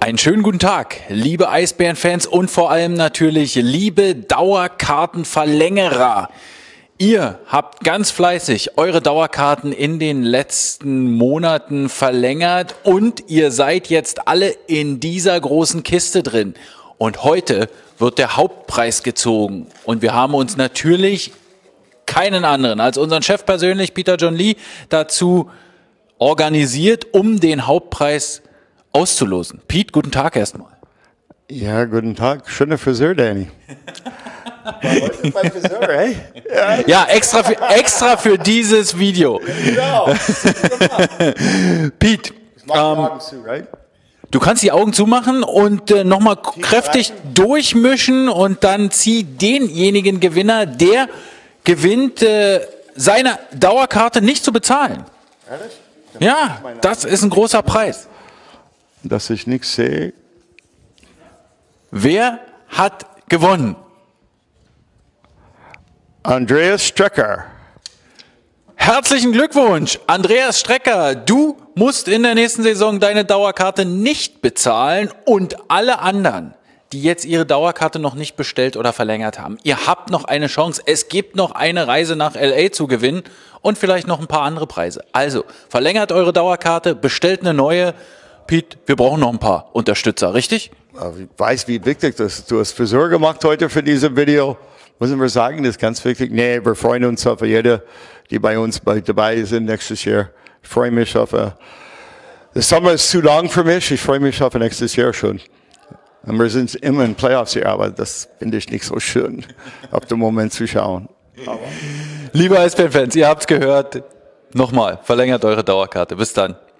Einen schönen guten Tag, liebe Eisbären-Fans und vor allem natürlich liebe Dauerkartenverlängerer. Ihr habt ganz fleißig eure Dauerkarten in den letzten Monaten verlängert und ihr seid jetzt alle in dieser großen Kiste drin. Und heute wird der Hauptpreis gezogen und wir haben uns natürlich keinen anderen als unseren Chef persönlich, Peter John Lee, dazu organisiert, um den Hauptpreis auszulosen. Pete, guten Tag erstmal. Ja, guten Tag. Schöne Friseur, Danny. Heute mein Friseur, ey? Ja, extra für dieses Video. Genau. Pete, du kannst die Augen zumachen und nochmal kräftig durchmischen und dann zieh denjenigen Gewinner, der gewinnt, seine Dauerkarte nicht zu bezahlen. Ehrlich? Ja, das ist ein großer Preis. Dass ich nichts sehe. Wer hat gewonnen? Andreas Strecker. Herzlichen Glückwunsch, Andreas Strecker. Du musst in der nächsten Saison deine Dauerkarte nicht bezahlen und alle anderen, die jetzt ihre Dauerkarte noch nicht bestellt oder verlängert haben. Ihr habt noch eine Chance. Es gibt noch eine Reise nach LA zu gewinnen und vielleicht noch ein paar andere Preise. Also verlängert eure Dauerkarte, bestellt eine neue. Pete, wir brauchen noch ein paar Unterstützer, richtig? Ich weiß, wie wichtig das ist. Du hast Friseur gemacht heute für dieses Video. Müssen wir sagen, das ist ganz wichtig. Nee, wir freuen uns auf jede, die bei uns dabei sind nächstes Jahr. Ich freue mich auf, der Sommer ist zu lang für mich. Ich freue mich auf nächstes Jahr schon. Und wir sind immer in Playoffs hier, aber das finde ich nicht so schön, auf den Moment zu schauen. Liebe Eisbären-Fans, ihr habt es gehört. Nochmal, verlängert eure Dauerkarte. Bis dann.